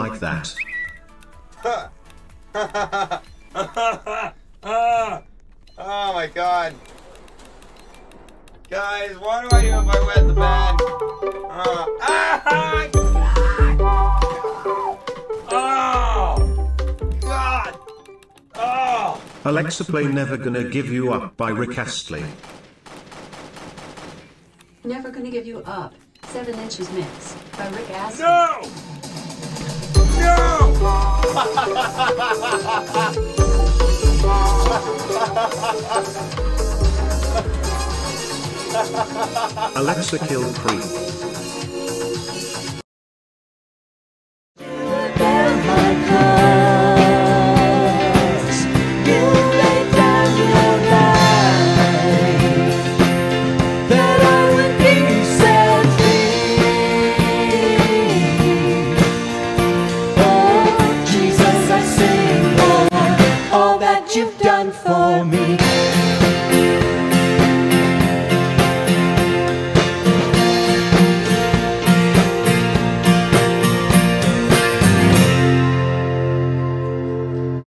like that. Oh my god. Guys, what do I do if I wet the bed? Oh! God! Oh! Alexa, play Never Gonna Give You Up by Rick Astley. Never Gonna Give You Up, 7 Inches Mix by Rick Astley. No! No! Alexa, kill Kreek.